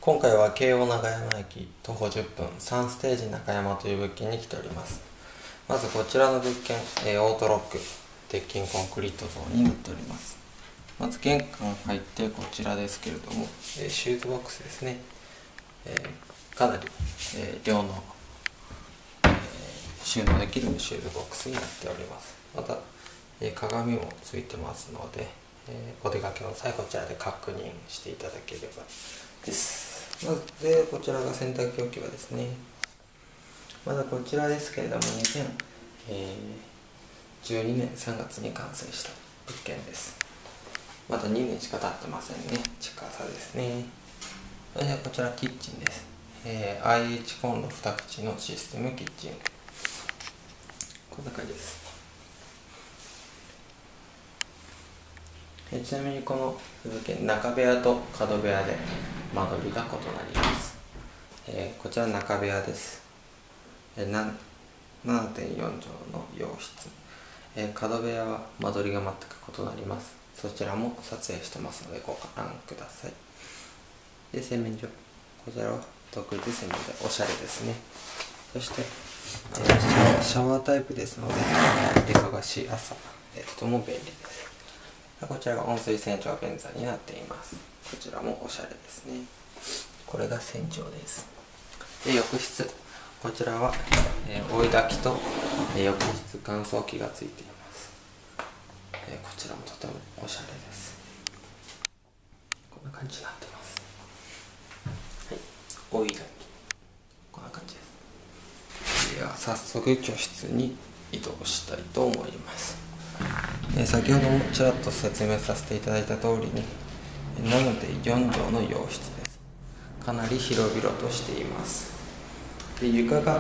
今回は京王長山駅徒歩10分3ステージ中山という物件に来ております。まずこちらの物件、オートロック鉄筋コンクリートゾーンになっております。まず玄関入ってこちらですけれども、シューズボックスですね。かなり、量の、収納できるシューズボックスになっております。また、鏡もついてますので、お出かけの際こちらで確認していただければです。まずでこちらが洗濯機置き場ですね。まだこちらですけれども2012年3月に完成した物件です。まだ2年しか経ってませんね。近さですね。それではこちらキッチンです。IH コンロ2口のシステムキッチン、こんな感じです。ちなみにこの物件、中部屋と角部屋で間取りが異なります。こちら中部屋です。7.4 畳の洋室。角部屋は間取りが全く異なります。そちらも撮影してますのでご覧ください。で、洗面所。こちらは独立洗面所でおしゃれですね。そして、シャワータイプですので、忙しい朝、とても便利です。こちらが温水洗浄便座になっています。こちらもおしゃれですね。これが洗浄です。で、浴室。こちらは、追い焚きと、浴室乾燥機がついています。こちらもとてもおしゃれです。こんな感じになってます。はい、追い焚き。こんな感じです。では早速居室に移動したいと思います。先ほどもちらっと説明させていただいた通りに7.4 畳の洋室です。かなり広々としています。で、床が、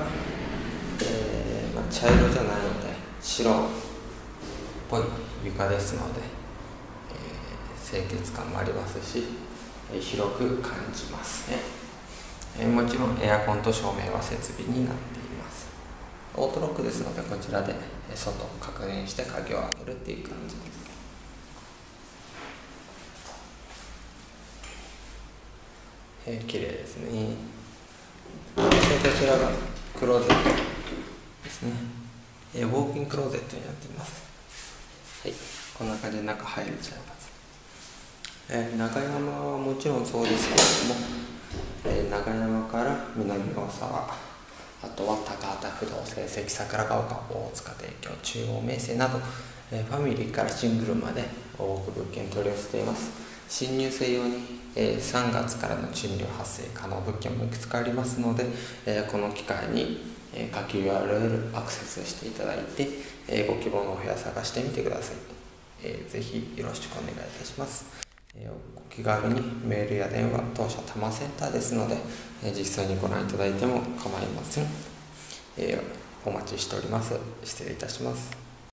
茶色じゃないので白っぽい床ですので、清潔感もありますし、広く感じますね。もちろんエアコンと照明は設備になっています。オートロックですのでこちらで外を確認して鍵を開けるっていう感じです。綺麗ですね。そしてこちらがクローゼットですね。ウォークインクローゼットになっています。はい、こんな感じで中入れちゃいます。中山はもちろんそうですけれども、中山から南大沢、あとは高畑不動、成績桜ヶ丘、大塚提供、中央名声など、ファミリーからシングルまで多く物件取り寄せています。新入生用に、3月からの賃料発生可能物件もいくつかありますので、この機会に、下記 URL アクセスしていただいて、ご希望のお部屋探してみてください。ぜひよろしくお願いいたします。お気軽にメールや電話、当社多摩センターですので、実際にご覧いただいても構いません。お待ちしております。失礼いたします。